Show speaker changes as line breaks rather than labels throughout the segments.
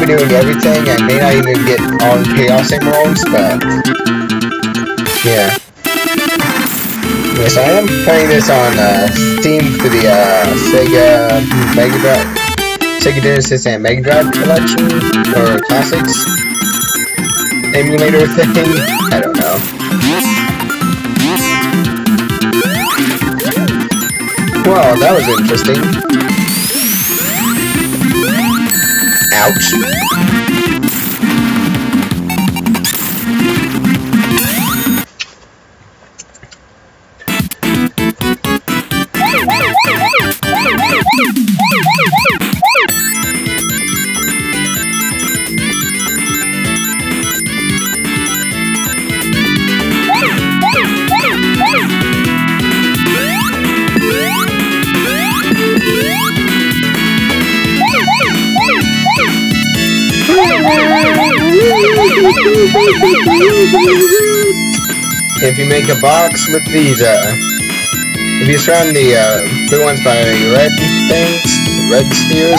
be doing everything. I may not even get all the Chaos Emeralds, but yeah. Yes, I am playing this on Steam for the Sega Mega Drive, Sega Genesis and Mega Drive collection or classics emulator thing. I don't know. Well, that was interesting. Ouch. If you make a box with these, if you surround the blue ones by red things, red spheres,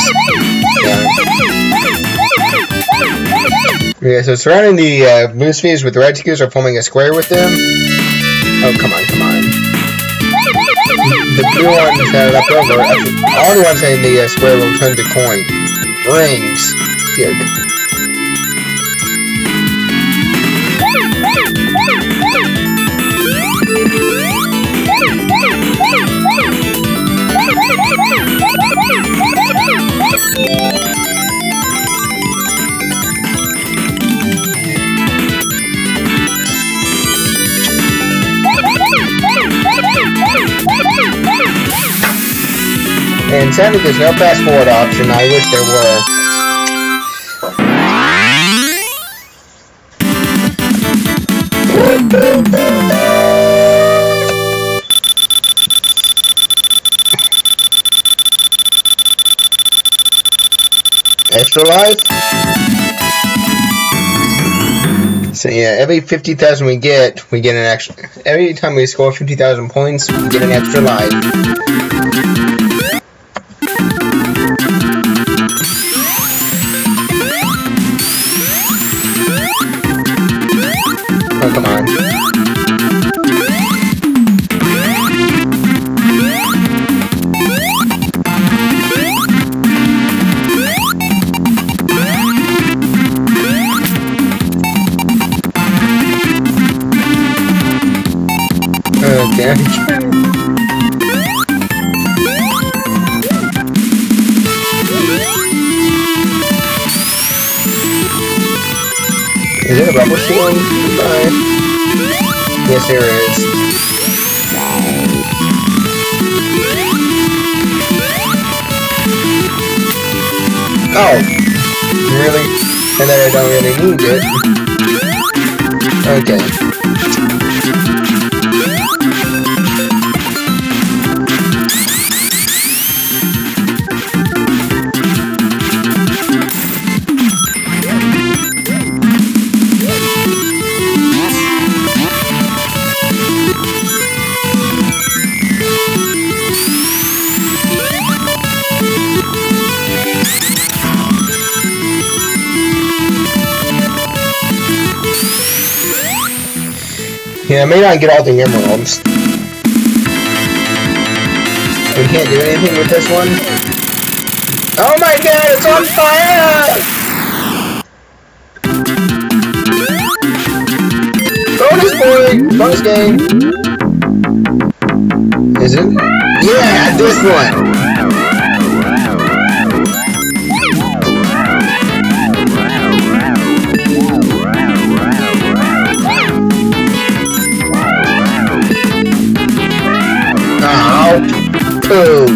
yeah, so surrounding the blue spheres with the red spheres are forming a square with them. Oh, come on, come on. The blue ones that are left over, all the ones in the square will turn to coin. Rings. Good. And sadly, there's no fast forward option. I wish there were. Extra life? So yeah, every 50,000 we get an extra. Every time we score 50,000 points, we get an extra life. Oh, come on. Okay. Is it a rubber ceiling? Bye. Yes, there is. Oh! Really? And then I don't really need it. Okay. Yeah, I may not get all the emeralds. We can't do anything with this one. Oh my god, it's on fire! Bonus boy! Bonus game! Is it? Yeah, this one! Poo.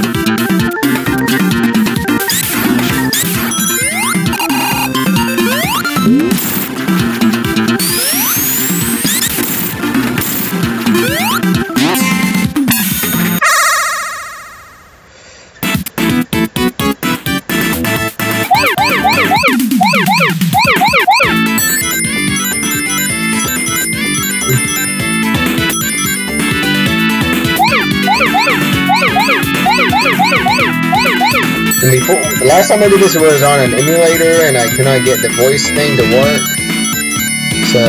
And before, the last time I did this was on an emulator, and I could not get the voice thing to work. So,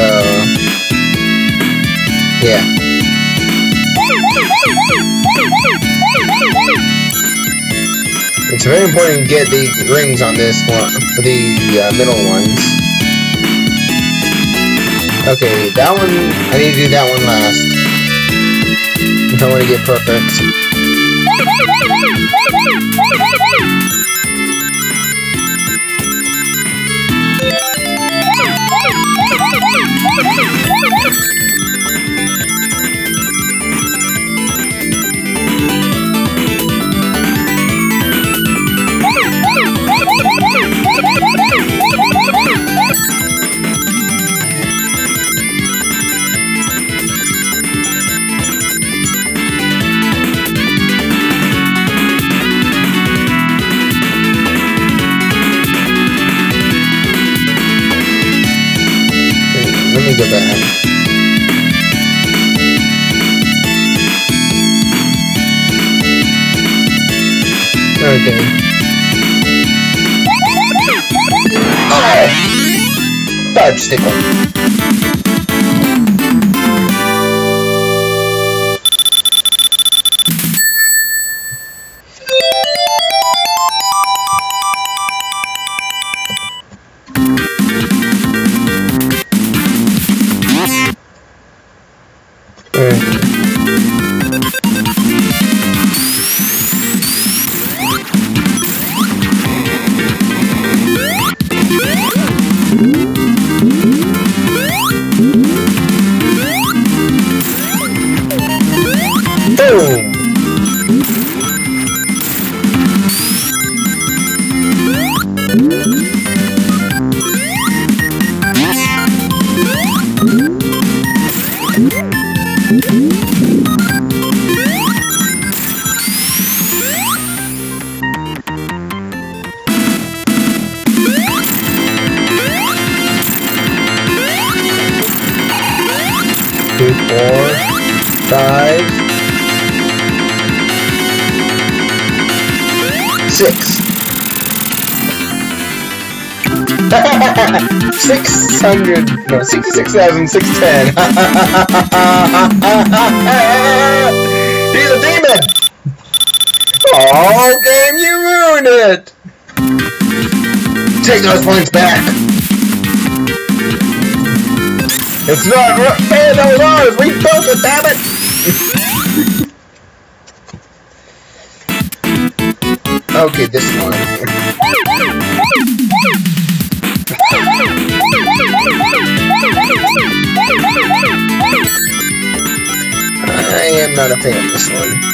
yeah. It's very important to get the rings on this one, for the middle ones. Okay, that one, I need to do that one last. If I want to get perfect. Let me go back. Okay. Oh! Dodge stickle. Boom! Two, 4, 5, 6. 600, no, 66,610. He's a demon! Oh, game, you ruined it! Take those points back! It's not fair, that was ours! We built it, damn it! Okay, this one. I am not a fan of this one.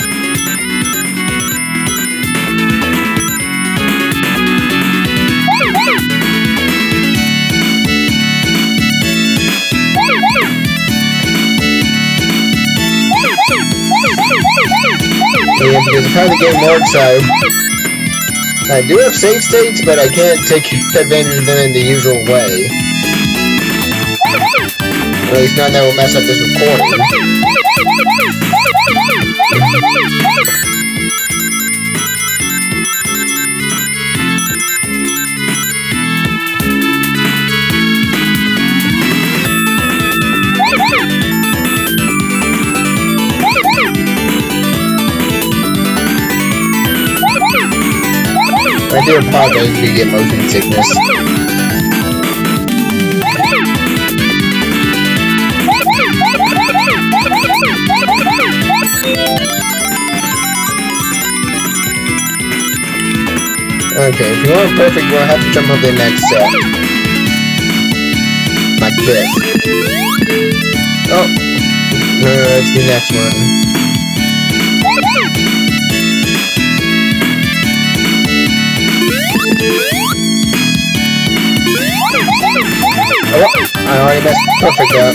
Yeah, because of how the game works, I do have save states, but I can't take advantage of them in the usual way. Or at least none that will mess up this recording. I do apologize if you get motion sickness. Okay, if you want perfect, we'll have to jump on the next set. Like this. Oh! No, that's the next one. Oh, I already messed perfect up.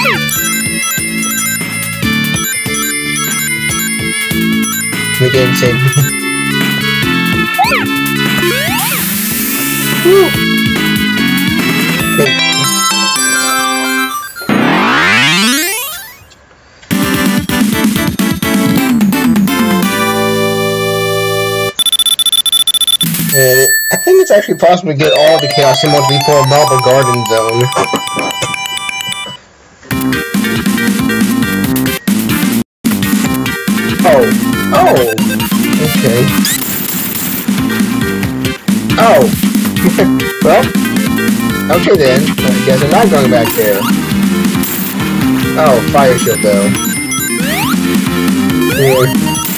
The game saved me. Woo! And I think it's actually possible to get all the Chaos Emeralds before Marble Garden Zone. Oh, okay. Oh, well, okay then. I guess I'm not going back there. Oh, fire shield though. Weird.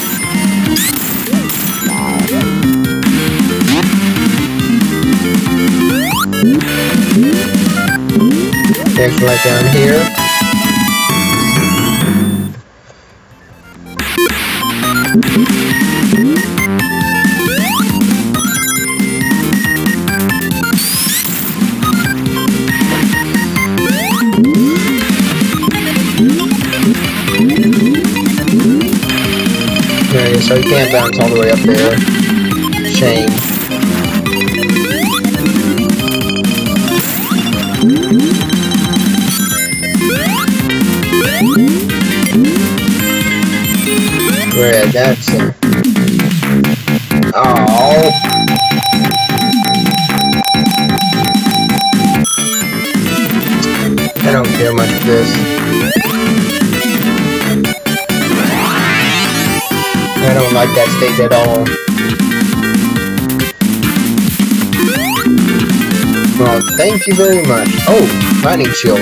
Next right down here. Okay, so you can't bounce all the way up there. Shame. Where that's oh. I don't care much for this. I don't like that stage at all. Well, thank you very much. Oh, lightning shield.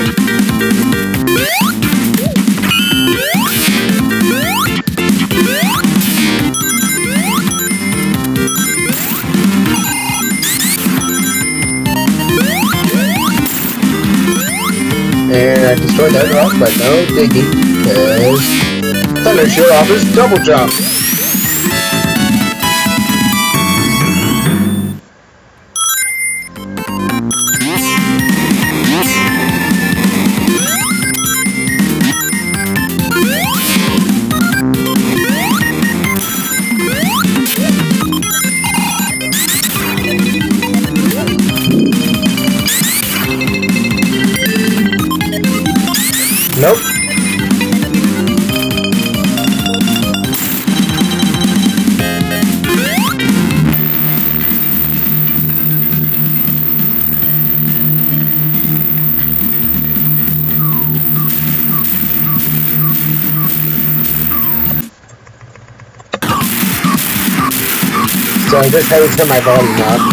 And I destroyed that rock, but no diggy, because Thunder Shield offers double jump. Nope. So I just had to turn my volume up.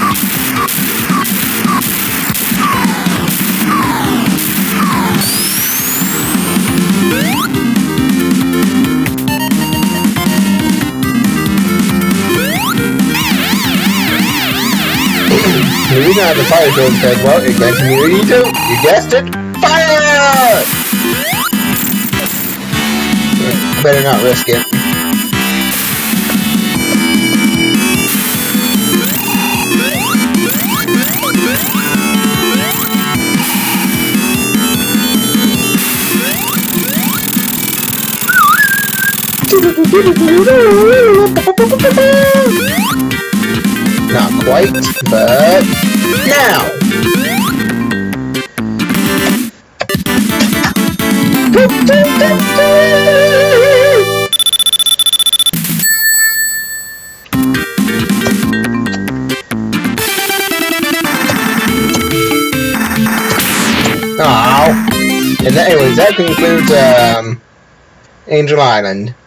The reason I have the fire shield is because, well, it grants immunity to, you guessed it, fire! Better not risk it. Not quite, but now! Oh. And that, anyways, that concludes Angel Island.